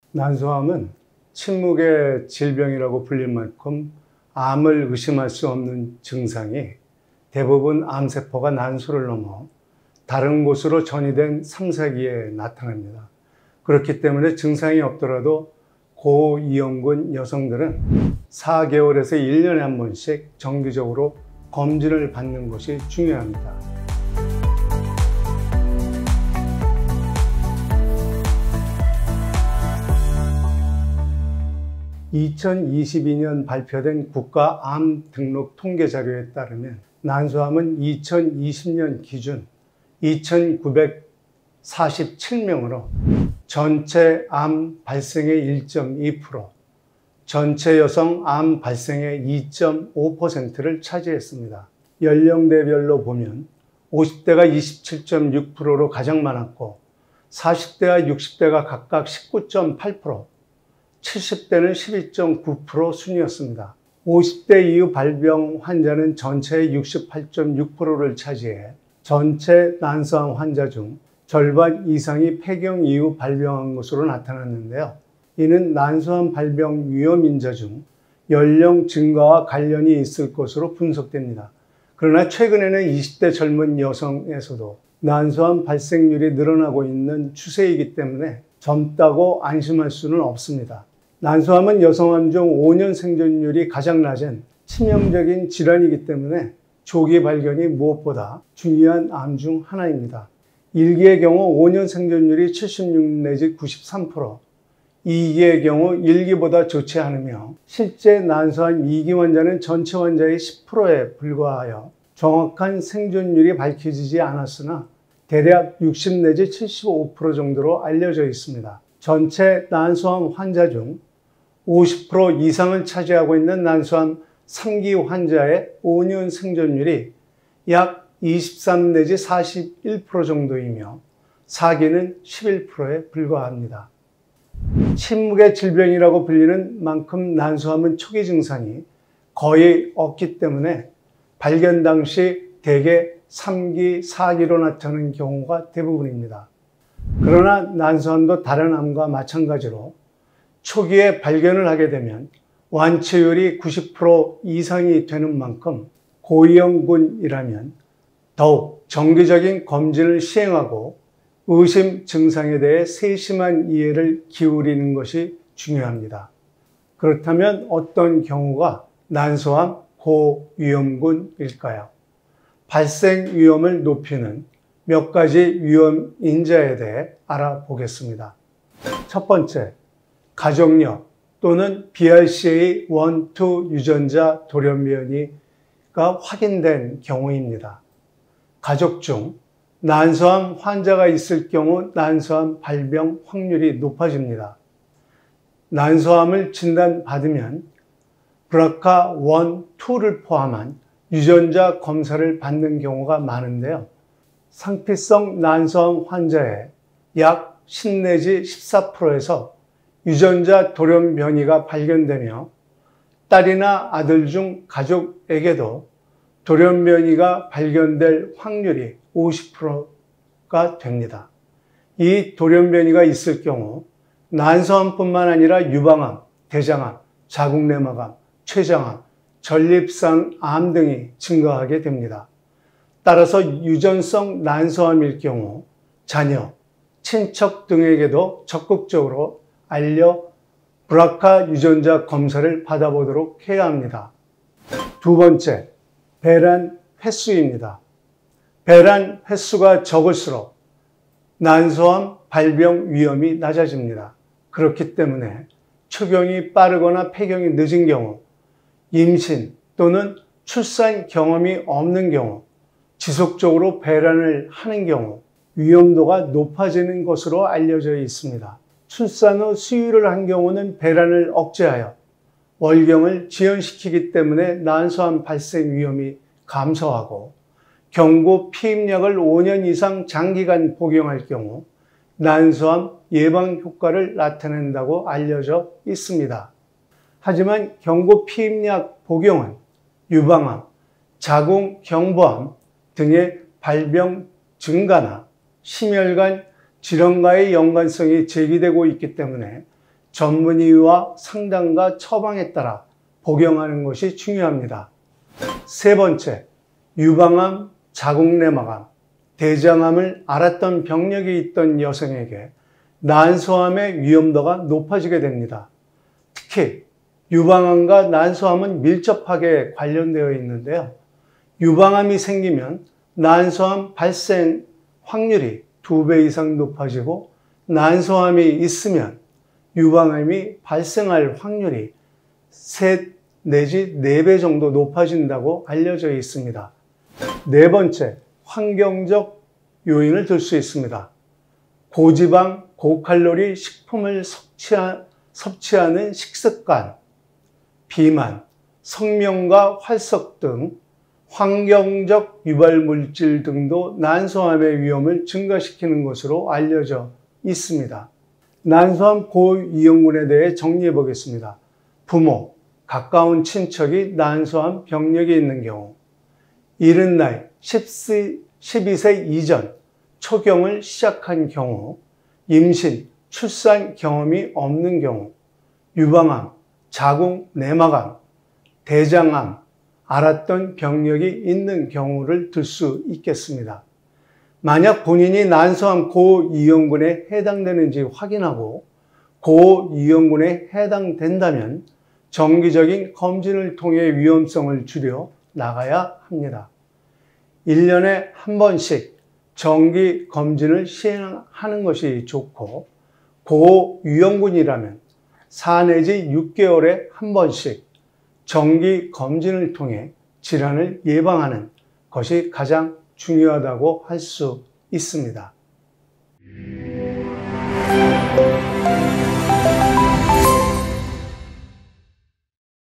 난소암은 침묵의 질병이라고 불릴 만큼 암을 의심할 수 없는 증상이 대부분 암세포가 난소를 넘어 다른 곳으로 전이된 3, 4기에 나타납니다. 그렇기 때문에 증상이 없더라도 고위험군 여성들은 4개월에서 1년에 한 번씩 정기적으로 검진을 받는 것이 중요합니다. 2022년 발표된 국가암 등록 통계 자료에 따르면 난소암은 2020년 기준 2,947명으로 전체 암 발생의 1.2%, 전체 여성 암 발생의 2.5%를 차지했습니다. 연령대별로 보면 50대가 27.6%로 가장 많았고 40대와 60대가 각각 19.8%, 70대는 12.9% 순이었습니다. 50대 이후 발병 환자는 전체의 68.6%를 차지해 전체 난소암 환자 중 절반 이상이 폐경 이후 발병한 것으로 나타났는데요. 이는 난소암 발병 위험 인자 중 연령 증가와 관련이 있을 것으로 분석됩니다. 그러나 최근에는 20대 젊은 여성에서도 난소암 발생률이 늘어나고 있는 추세이기 때문에 젊다고 안심할 수는 없습니다. 난소암은 여성암 중 5년 생존율이 가장 낮은 치명적인 질환이기 때문에 조기 발견이 무엇보다 중요한 암 중 하나입니다. 1기의 경우 5년 생존율이 76 내지 93%, 2기의 경우 1기보다 좋지 않으며 실제 난소암 2기 환자는 전체 환자의 10%에 불과하여 정확한 생존율이 밝혀지지 않았으나 대략 60 내지 75% 정도로 알려져 있습니다. 전체 난소암 환자 중 50% 이상을 차지하고 있는 난소암 3기 환자의 5년 생존율이 약 23 내지 41% 정도이며 4기는 11%에 불과합니다. 침묵의 질병이라고 불리는 만큼 난소암은 초기 증상이 거의 없기 때문에 발견 당시 대개 3기, 4기로 나타나는 경우가 대부분입니다. 그러나 난소암도 다른 암과 마찬가지로 초기에 발견을 하게 되면 완치율이 90% 이상이 되는 만큼 고위험군이라면 더욱 정기적인 검진을 시행하고 의심 증상에 대해 세심한 이해를 기울이는 것이 중요합니다. 그렇다면 어떤 경우가 난소암 고위험군일까요? 발생 위험을 높이는 몇 가지 위험 인자에 대해 알아보겠습니다. 첫 번째, 가족력 또는 BRCA 1, 2 유전자 돌연변이가 확인된 경우입니다. 가족 중 난소암 환자가 있을 경우 난소암 발병 확률이 높아집니다. 난소암을 진단받으면 브라카 1, 2를 포함한 유전자 검사를 받는 경우가 많은데요. 상피성 난소암 환자의 약 10 내지 14%에서 유전자 돌연변이가 발견되며 딸이나 아들 중 가족에게도 돌연변이가 발견될 확률이 50%가 됩니다. 이 돌연변이가 있을 경우 난소암뿐만 아니라 유방암, 대장암, 자궁내막암, 췌장암, 전립선 암 등이 증가하게 됩니다. 따라서 유전성 난소암일 경우 자녀, 친척 등에게도 적극적으로 알려 브라카 유전자 검사를 받아보도록 해야 합니다. 두 번째, 배란 횟수입니다. 배란 횟수가 적을수록 난소암 발병 위험이 낮아집니다. 그렇기 때문에 초경이 빠르거나 폐경이 늦은 경우, 임신 또는 출산 경험이 없는 경우, 지속적으로 배란을 하는 경우 위험도가 높아지는 것으로 알려져 있습니다. 출산 후 수유를 한 경우는 배란을 억제하여 월경을 지연시키기 때문에 난소암 발생 위험이 감소하고 경구 피임약을 5년 이상 장기간 복용할 경우 난소암 예방 효과를 나타낸다고 알려져 있습니다. 하지만 경구 피임약 복용은 유방암, 자궁경부암 등의 발병 증가나 심혈관 질환과의 연관성이 제기되고 있기 때문에 전문의와 상담과 처방에 따라 복용하는 것이 중요합니다. 세 번째, 유방암, 자궁내막암, 대장암을 앓았던 병력이 있던 여성에게 난소암의 위험도가 높아지게 됩니다. 특히 유방암과 난소암은 밀접하게 관련되어 있는데요. 유방암이 생기면 난소암 발생 확률이 2배 이상 높아지고, 난소암이 있으면 유방암이 발생할 확률이 3 내지 4배 정도 높아진다고 알려져 있습니다. 네 번째, 환경적 요인을 들 수 있습니다. 고지방, 고칼로리 식품을 섭취하는 식습관, 비만, 성명과 활석 등 환경적 유발물질 등도 난소암의 위험을 증가시키는 것으로 알려져 있습니다. 난소암 고위험군에 대해 정리해 보겠습니다. 부모, 가까운 친척이 난소암 병력이 있는 경우, 이른 나이 12세 이전 초경을 시작한 경우, 임신, 출산 경험이 없는 경우, 유방암, 자궁 내막암, 대장암, 앓았던 병력이 있는 경우를 들 수 있겠습니다. 만약 본인이 난소암 고위험군에 해당되는지 확인하고 고위험군에 해당된다면 정기적인 검진을 통해 위험성을 줄여 나가야 합니다. 1년에 한 번씩 정기 검진을 시행하는 것이 좋고, 고위험군이라면 4 내지 6개월에 한 번씩 정기 검진을 통해 질환을 예방하는 것이 가장 중요하다고 할 수 있습니다.